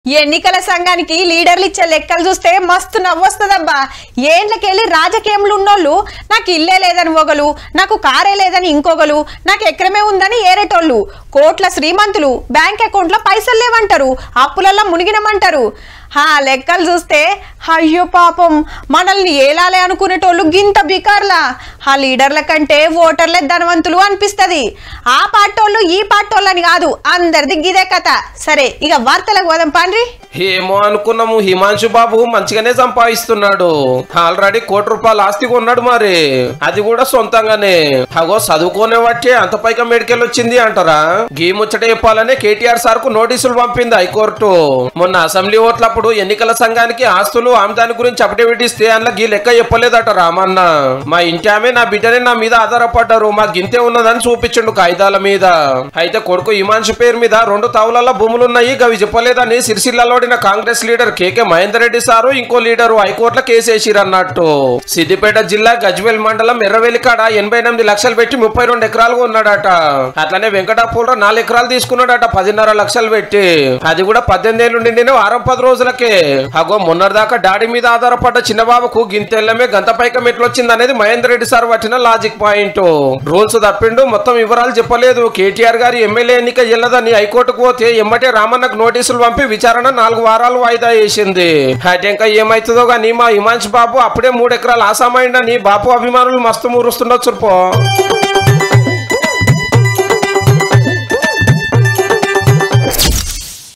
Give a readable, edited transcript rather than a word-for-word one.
ఎన్నికల సంఘానికి లీడర్లు ఇచ్చే లెక్కలు చూస్తే మస్తు నవ్వొస్తుందబ్బా. ఏండ్లకెళ్ళి రాజకీయంలో ఉన్నోళ్ళు నాకు ఇల్లే లేదని ఒకలు, నాకు కారే లేదని ఇంకొకలు, నాకు ఎకరమే ఉందని ఏరేటోళ్ళు, కోట్ల శ్రీమంతులు బ్యాంక్ అకౌంట్లో పైసలు లేవంటారు, అప్పులల్లో మునిగినమంటారు. లెక్కలు చూస్తే అయ్యో పాపం మనల్ని ఏలాలే అనుకునేటోళ్ళు గింత బికార్లా. ఆ లీడర్ల కంటే ఓటర్లే ధనవంతులు అనిపిస్తుంది. ఆ పార్టోళ్ళు ఈ పార్టోళ్ళని కాదు, అందరిది గిదే కథ. సరే ఇక వార్తలకు పోదాం పండ్రి. ఏమో అనుకున్నాము, హిమాంశు బాబు మంచిగానే సంపాదిస్తున్నాడు. ఆల్రెడీ ₹1 ఆస్తి కొన్నాడు, మరి అది కూడా సొంతంగానే. అగో చదువుకునే బట్టే అంత పైగా మెడికల్ వచ్చింది అంటారా? గీ ముచ్చట చెప్పాలనే కేటీఆర్ సార్ కు నోటీసులు పంపింది హైకోర్టు. మొన్న అసెంబ్లీ ఓట్లప్పుడు ఎన్నికల సంఘానికి ఆస్తులు ఆమెదాని గురించి అఫిడవిట్ ఇస్తే అందులో గీ లెక్క చెప్పలేదట రామన్న. మా ఇంటి ఆమె నా బిడ్డనే నా మీద ఆధారపడ్డారు, మా గింతే ఉన్నదని చూపించండు కాగితాల మీద. అయితే కొడుకు హిమాంశు పేరు మీద 2 తావులలో భూములున్నాయి, గవి చెప్పలేదని సిరిసిల్లలో కాంగ్రెస్ లీడర్ కేకే మహేందర్ రెడ్డి సారు ఇంకో లీడరు హైకోర్టులో కేసేసిరన్నట్టు. సిద్దిపేట జిల్లా గజ్వేల్ మండలం ఎర్రవెల్లికాడ 88 లక్షలు పెట్టి 32 ఎకరాలు ఉన్నాడట. అట్లనే వెంకటాపూర్లో 4 ఎకరాలు తీసుకున్నాడట 10.5 లక్షలు పెట్టి. అది కూడా 18 ఏళ్ళు నిండిన వారం 10 రోజులకే. అగో మొన్నటిదాకా డాడీ మీద ఆధారపడ్డ చిన్నబాబుకు గింతెల్లమే గంత పైకం ఎట్లొచ్చింది అనేది మహేందర్ రెడ్డి సార్ పట్టిన లాజిక్ పాయింట్. రూల్స్ తప్పిండు, మొత్తం వివరాలు చెప్పలేదు. కేటీఆర్ గారి ఎమ్మెల్యే ఎన్నిక చెల్లదని హైకోర్టుకు పోతే ఎమ్మటే రామన్నకు నోటీసులు పంపి విచారణ 4 వారాలు వాయిదా వేసింది. అయితే ఇంకా ఏమైతుందో గానీ మా హిమాంశు బాబు అప్పుడే 3 ఎకరాలు ఆసామైండని బాపు అభిమానులు మస్తు మురుస్తుండొచ్చు.